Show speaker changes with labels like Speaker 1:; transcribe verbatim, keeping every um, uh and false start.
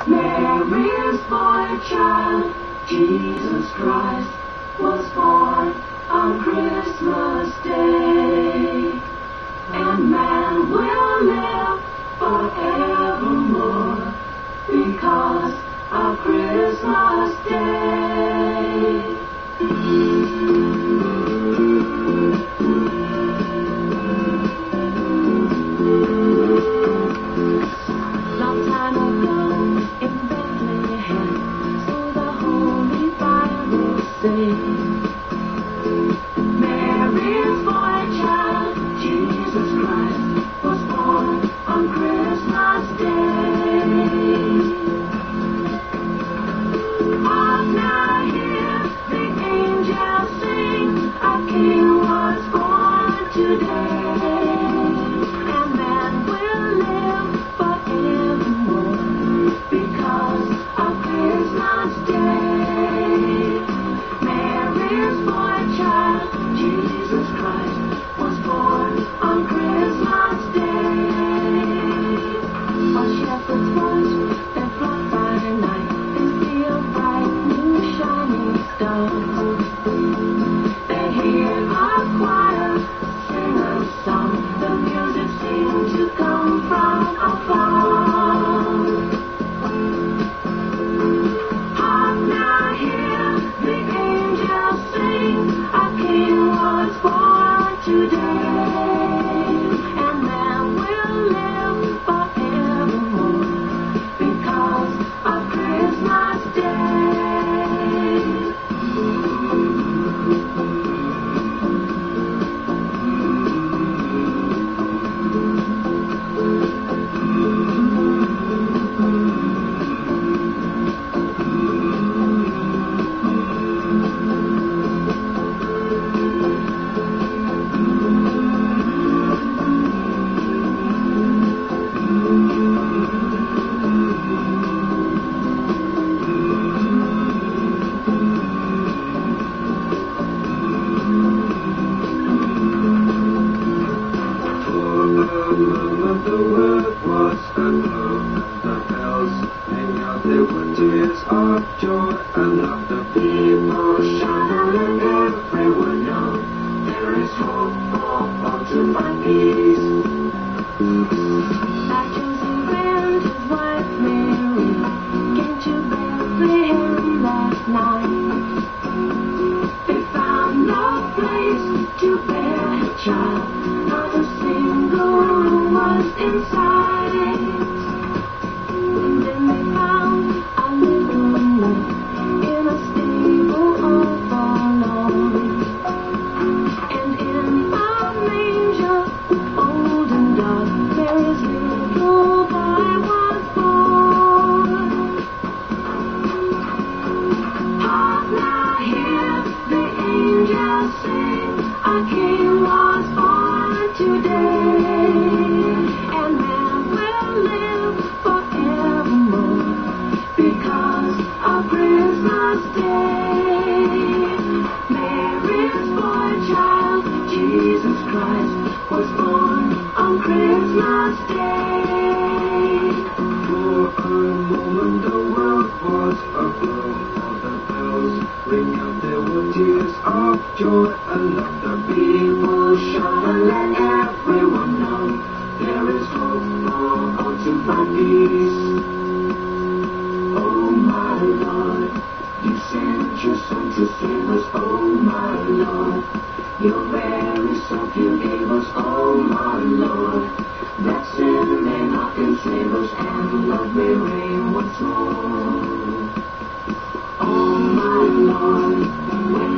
Speaker 1: Mary's boy child, Jesus Christ, was born on Christmas Day. And man will live forevermore because of Christmas Day. Long time ago in Bethlehem, so the Holy Bible says, Mary's boy child, Jesus Christ, was born on Christmas Day. Hark now, hear the angels sing, a king was born today. And man will live forevermore because of Christmas Day. Mary's boy child, Jesus Christ, was born on Christmas Day. While shepherds watch their flock by night, they see a bright new shining star. They hear a choir sing a song, the music seems to come from afar. Hark now, hear the angels sing, a king was born today. And man will live forevermore because of Christmas Day.
Speaker 2: The world was aglow, the bells rang out, there were tears of joy and love. The people shouted and everyone knew there is hope for all to find peace.
Speaker 1: That Joseph and his wife Mary came to Bethlehem last night. They found no place to bear a child, not a single room was inside. And then they found a little nook in a stable all forlorn. And in a manger, old and dark, Mary's little boy was born. Hark now, hear the angels sing, a king was born today. And man will live forevermore because of Christmas Day. Mary's boy child, Jesus Christ, was born on Christmas Day.
Speaker 2: For a moment the world was aglow, all the bells ring out, there were tears of joy and love. The people shout and let everyone know there is hope for all to find peace.
Speaker 1: Oh my Lord, you sent your Son to save us. Oh my Lord, your very self you gave us. Oh my Lord, that sin may not enslave us and love may reign once more. Oh my Lord, when